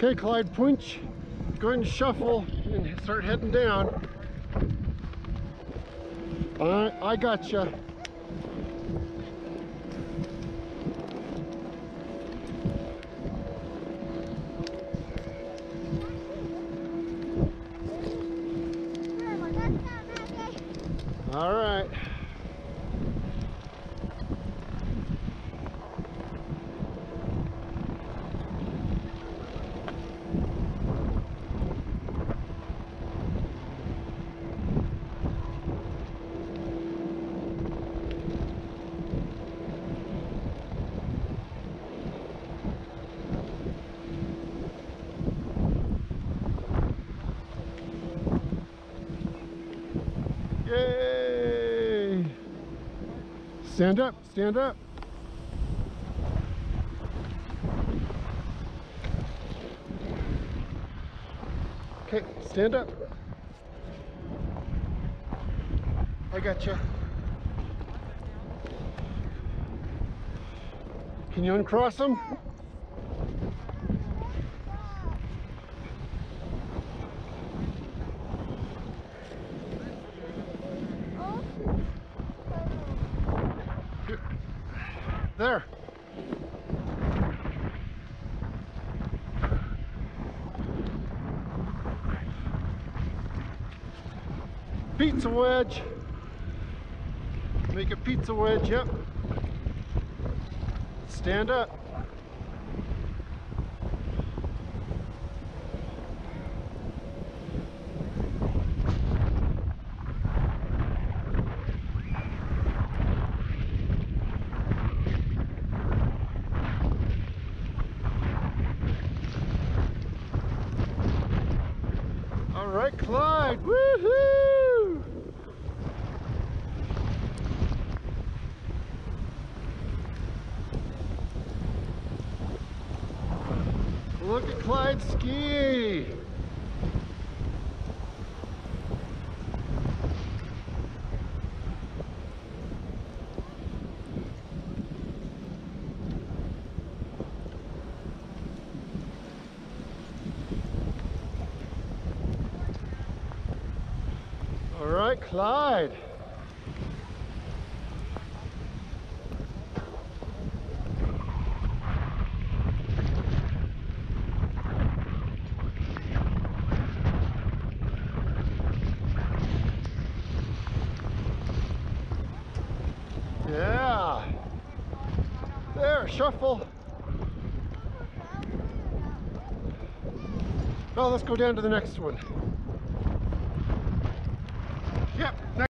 Okay, Clyde, punch. Go ahead and shuffle and start heading down. I gotcha. All right. Yay! Stand up, stand up. Okay, stand up. I got you. Can you uncross them? There. Pizza wedge. Make a pizza wedge, yep. Stand up. All right, Clyde, woohoo! Look at Clyde ski. All right, Clyde. Yeah. There, shuffle. Oh, let's go down to the next one. Yep.